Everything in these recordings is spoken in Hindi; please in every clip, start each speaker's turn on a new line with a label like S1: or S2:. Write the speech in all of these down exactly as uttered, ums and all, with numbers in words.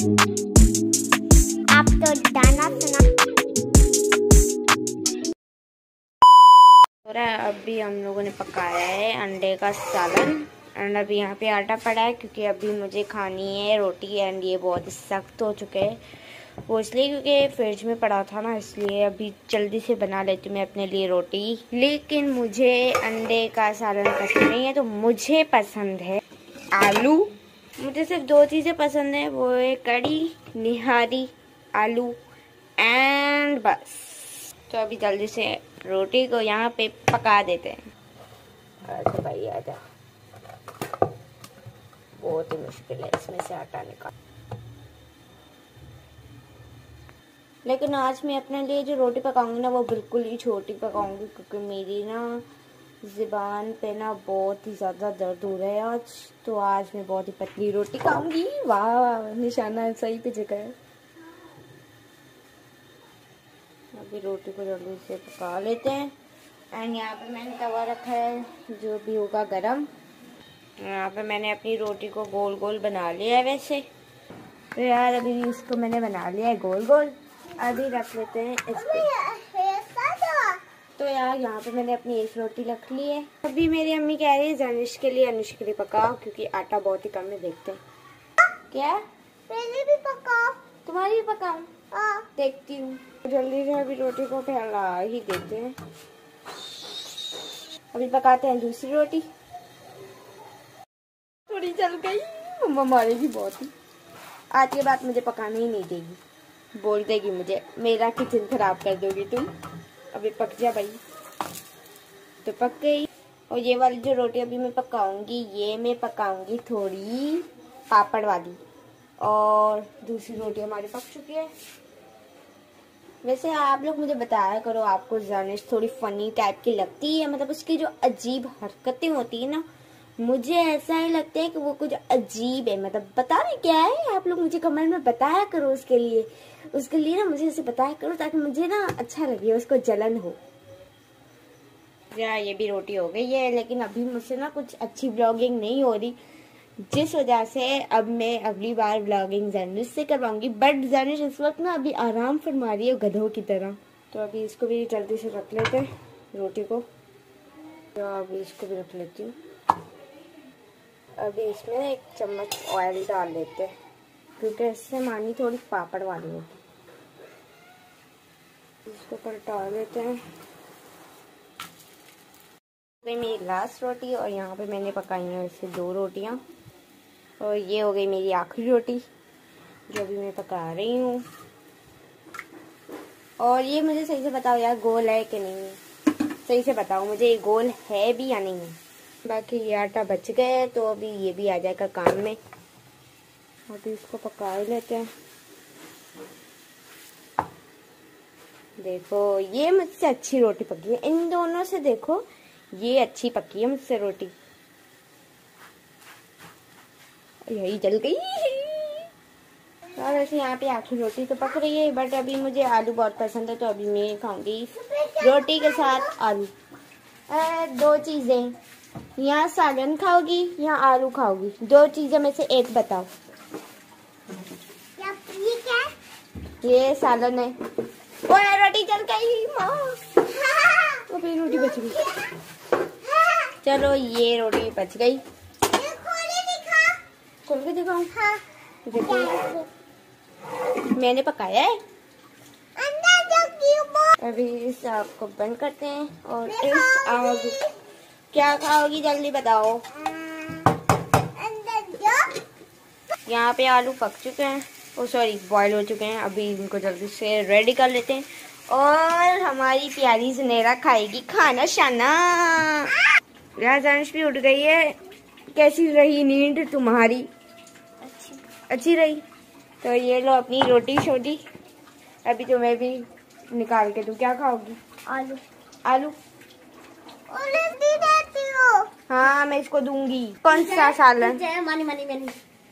S1: आप तो दाना सुना।
S2: अभी हम लोगों ने पकाया है अंडे का सालन एंड अभी यहाँ पे आटा पड़ा है क्योंकि अभी मुझे खानी है रोटी एंड ये बहुत सख्त हो चुके हैं वो इसलिए क्योंकि फ्रिज में पड़ा था ना, इसलिए अभी जल्दी से बना लेती हूँ मैं अपने लिए रोटी। लेकिन मुझे अंडे का सालन पसंद नहीं है, तो मुझे पसंद है आलू। मुझे सिर्फ दो चीज़ें पसंद है, वो है कड़ी निहारी आलू एंड बस। तो अभी जल्दी से रोटी को यहाँ पे पका देते हैं। अच्छा भाई आजा, बहुत ही मुश्किल है इसमें से आटा निकाल। लेकिन आज मैं अपने लिए जो रोटी पकाऊंगी ना वो बिल्कुल ही छोटी पकाऊंगी क्योंकि मेरी ना ज़ुबान पे ना बहुत ही ज़्यादा दर्द हो रहा है आज। तो आज मैं बहुत ही पतली रोटी खाऊंगी। वाह, निशाना सही पे जगह है। अभी रोटी को जल्दी से पका लेते हैं एंड यहाँ पे मैंने तवा रखा है जो भी होगा गरम। यहाँ पे मैंने अपनी रोटी को गोल गोल बना लिया है वैसे तो यार अभी इसको मैंने बना लिया है गोल गोल। अभी रख लेते हैं इस पे। तो यार यहाँ पे मैंने अपनी एक रोटी रख ली है। अभी मेरी अम्मी कह रही है जानिश के लिए अनुष के लिए पकाओ क्योंकि आटा बहुत ही कम है। देखते हैं क्या
S1: मेरी भी पकाओ।
S2: तुम्हारी भी पकाऊं? देखती हूँ। जल्दी से अभी रोटी को फैला ही देते हैं। अभी पकाते हैं दूसरी रोटी। थोड़ी जल गई, मम्मा मारेगी बहुत ही। आज के बाद मुझे पकाने ही नहीं देगी, बोल देगी मुझे मेरा किचन खराब कर दोगी तुम। अभी पक जा भाई। तो पक गई। और ये वाली जो रोटी अभी मैं पकाऊंगी ये मैं पकाऊंगी थोड़ी पापड़ वाली। और दूसरी रोटी हमारी पक चुकी है। वैसे आप लोग मुझे बताया करो आपको जानिश थोड़ी फनी टाइप की लगती है, मतलब उसकी जो अजीब हरकतें होती है ना मुझे ऐसा ही लगता है कि वो कुछ अजीब है। मतलब बता रहे क्या है, आप लोग मुझे कमेंट में बताया करो। उसके लिए उसके लिए ना मुझे ऐसे बताया करो ताकि मुझे ना अच्छा लगे, उसको जलन हो। या ये भी रोटी हो गई है, लेकिन अभी मुझसे ना कुछ अच्छी ब्लॉगिंग नहीं हो रही जिस वजह से अब मैं अगली बार ब्लॉगिंग जानिश से करवाऊंगी। बट जानिश इस वक्त ना अभी आराम फरमा रही है गधों की तरह। तो अभी इसको भी जल्दी से रख लेते हैं रोटी को। तो अभी इसको भी रख लेती हूँ। अभी इसमें एक चम्मच ऑयल डाल देते हैं क्योंकि इससे मानी थोड़ी पापड़ वाली होगी। इसको पलटा लेते हैं। मेरी लास्ट रोटी और यहाँ पे मैंने पकाई है इससे दो रोटियाँ और ये हो गई मेरी आखिरी रोटी जो अभी मैं पका रही हूँ। और ये मुझे सही से बताओ यार गोल है कि नहीं, सही से बताओ मुझे ये गोल है भी या नहीं है। बाकी ये आटा बच गया तो अभी ये भी आ जाएगा काम में। अभी इसको पका लेते हैं। देखो ये मुझसे अच्छी रोटी पकी है इन दोनों से। देखो ये अच्छी पकी है मुझसे रोटी। यही जल गई और वैसे यहाँ पे आखिरी रोटी तो पक रही है बट अभी मुझे आलू बहुत पसंद है तो अभी मैं खाऊंगी रोटी के साथ आलू। आ, दो चीजें, यहाँ सालन खाओगी या आलू खाओगी? दो चीजें में से एक बताओ।
S1: ये क्या?
S2: ये सालन है। ओए रोटी जल गई माँ। तो फिर रोटी बच गई। चलो ये रोटी बच गई। खोल के दिखाऊं? हाँ। देखो मैंने पकाया है। अभी इस आग को बंद करते हैं और इस आग क्या खाओगी जल्दी बताओ। यहाँ पे आलू पक चुके हैं, ओ सॉरी बॉईल हो चुके हैं। अभी इनको जल्दी से रेडी कर लेते हैं और हमारी प्यारी ज़ुनैरा खाएगी खाना शाना। यार जानिश भी उठ गई है। कैसी रही नींद तुम्हारी?
S1: अच्छी
S2: अच्छी रही। तो ये लो अपनी रोटी छोटी। अभी तो मैं भी निकाल के दूं। क्या खाओगी?
S1: आलू।
S2: आलू
S1: देती हो?
S2: हाँ मैं इसको दूंगी। कौन सा सालन?
S1: मनी मनी मनी।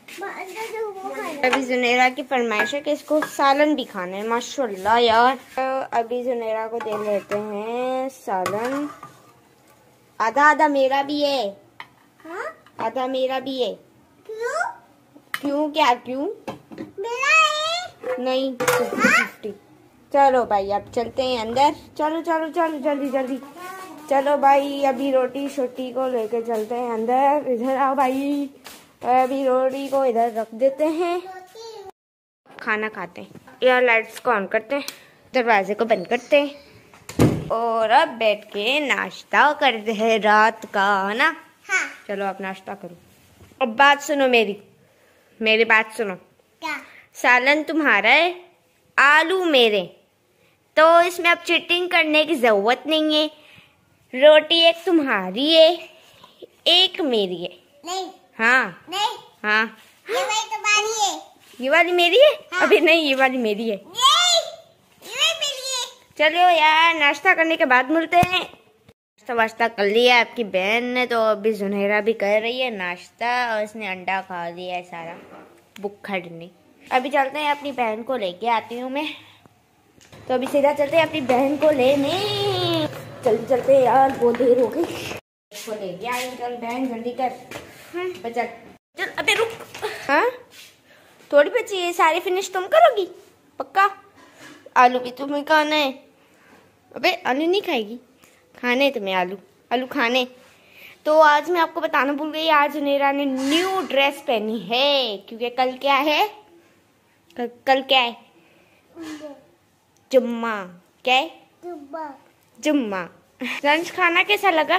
S2: अभी ज़ुनैरा की फरमाइश है कि इसको सालन भी खाना है। माशाल्लाह यार। तो अभी ज़ुनैरा को दे लेते हैं सालन। आधा आधा मेरा भी है।
S1: हाँ?
S2: आधा मेरा भी है।
S1: क्यों?
S2: क्यों क्या क्यों? नहीं फिफ्टी फिफ्टी। चलो भाई अब चलते हैं अंदर। चलो चलो चलो जल्दी जल्दी चलो भाई। अभी रोटी छोटी को लेके चलते हैं अंदर। इधर आओ भाई। अभी रोटी को इधर रख देते हैं। खाना खाते हैं। यार लाइट्स को ऑन करते हैं, दरवाजे को बंद करते हैं और अब बैठ के नाश्ता करते हैं रात का, है ना?
S1: हाँ।
S2: चलो अब नाश्ता करो। अब बात सुनो मेरी मेरी बात सुनो।
S1: क्या?
S2: सालन तुम्हारा है, आलू मेरे, तो इसमें अब चीटिंग करने की जरूरत नहीं है। रोटी एक तुम्हारी है, एक मेरी है।
S1: नहीं।
S2: हाँ
S1: नहीं।
S2: हाँ।
S1: ये वाली तुम्हारी है।
S2: ये वाली मेरी है?
S1: हाँ।
S2: अभी नहीं, ये वाली मेरी है।
S1: नहीं, ये वाली मेरी है।
S2: चलो यार नाश्ता करने के बाद मिलते हैं। नाश्ता वाश्ता कर लिया आपकी बहन ने, तो अभी जुनैरा भी कर रही है नाश्ता और उसने अंडा खा लिया है सारा, बुक्खड़ ने। अभी चलते हैं, अपनी बहन को लेके आती हूँ मैं। तो अभी सीधा चलते हैं अपनी बहन को लेने। जल्दी चलते हैं यार, बहुत देर हो गई। को लेके आई हूँ, चल बहन जल्दी कर। चल चल अबे रुक। हाँ थोड़ी बची है, सारी फिनिश तुम करोगी पक्का? आलू भी तुम्हें खाना है? अबे आलू नहीं खाएगी? खाने तुम्हें आलू, आलू खाने। तो आज मैं आपको बताना भूल गई, आज जुनैरा ने न्यू ड्रेस पहनी है, क्योंकि कल क्या है? कल, कल क्या है? जुम्मा। क्या है?
S1: जुम्मा।
S2: जुम्मा। लंच खाना कैसा लगा?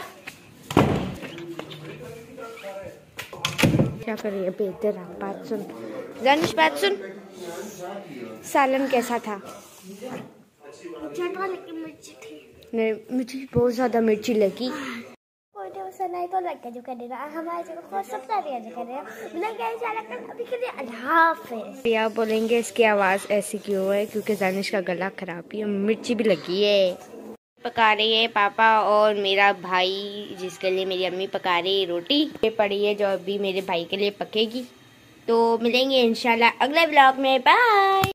S2: क्या कर रही है बेहतर? बात सुन लंच, बात सुन। सालन कैसा था?
S1: मिर्ची थी।
S2: नहीं मुझे बहुत ज्यादा मिर्ची लगी।
S1: नहीं तो लग जो कर रहा हमारे जगह को सब सारे जो कर रहे हैं ना क्या सारा कर अभी के लिए अल्लाह हाफिज़।
S2: आप बोलेंगे इसकी आवाज़ ऐसी क्यों है? क्योंकि जानिश का गला खराब है, मिर्ची भी लगी है। पका रही है पापा और मेरा भाई, जिसके लिए मेरी अम्मी पका रही है रोटी। ये पड़ी है जो अभी मेरे भाई के लिए पकेगी। तो मिलेंगे इंशाल्लाह अगले ब्लॉग में। बाय।